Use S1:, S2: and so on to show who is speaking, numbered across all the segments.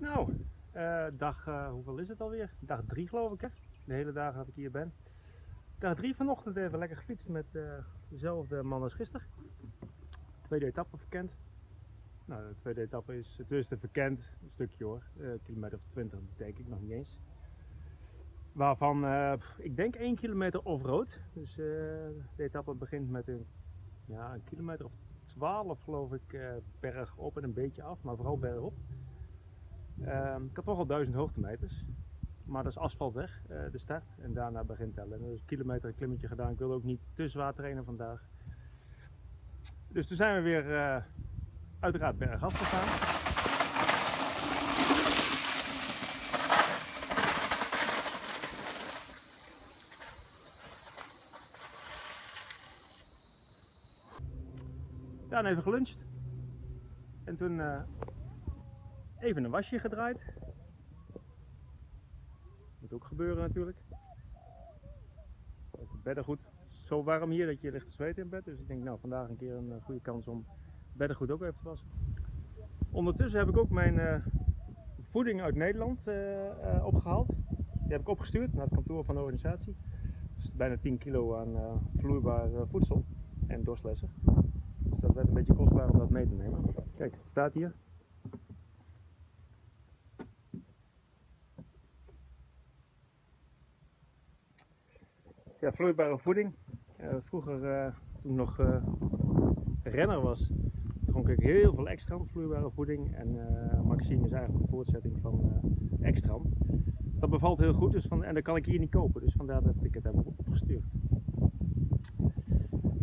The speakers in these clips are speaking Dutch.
S1: Hoeveel is het alweer? Dag 3 geloof ik, hè? De hele dagen dat ik hier ben. Dag 3 vanochtend even lekker gefietst met dezelfde man als gisteren. Tweede etappe verkend. Nou, de tweede etappe is het eerste verkend, een stukje hoor, kilometer of 20 denk ik nog niet eens. Waarvan ik denk 1 kilometer off-road. Dus de etappe begint met een kilometer of 12 geloof ik, berg op en een beetje af, maar vooral berg op. Ik had toch al 1000 hoogtemeters, maar dat is asfaltweg, de start, en daarna begint tellen. Dus een kilometer een klimmetje gedaan. Ik wilde ook niet te zwaar trainen vandaag. Dus toen zijn we weer uiteraard bergaf gegaan. Daarna even geluncht en toen even een wasje gedraaid. Moet ook gebeuren natuurlijk. Het beddengoed is zo warm hier dat je ligt te zweten in bed, dus ik denk nou vandaag een keer een goede kans om het beddengoed ook even te wassen. Ondertussen heb ik ook mijn voeding uit Nederland opgehaald. Die heb ik opgestuurd naar het kantoor van de organisatie. Dus bijna 10 kilo aan vloeibaar voedsel en dorstlessen. Dus dat werd een beetje kostbaar om dat mee te nemen. Kijk, het staat hier. Ja, vloeibare voeding. Vroeger, toen ik nog renner was, dronk ik heel veel Extran, vloeibare voeding. En Maxine is eigenlijk een voortzetting van Extran. Dus dat bevalt heel goed, dus en dat kan ik hier niet kopen. Dus vandaar dat ik het heb opgestuurd.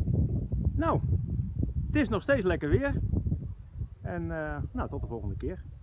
S1: Nou, het is nog steeds lekker weer. En tot de volgende keer.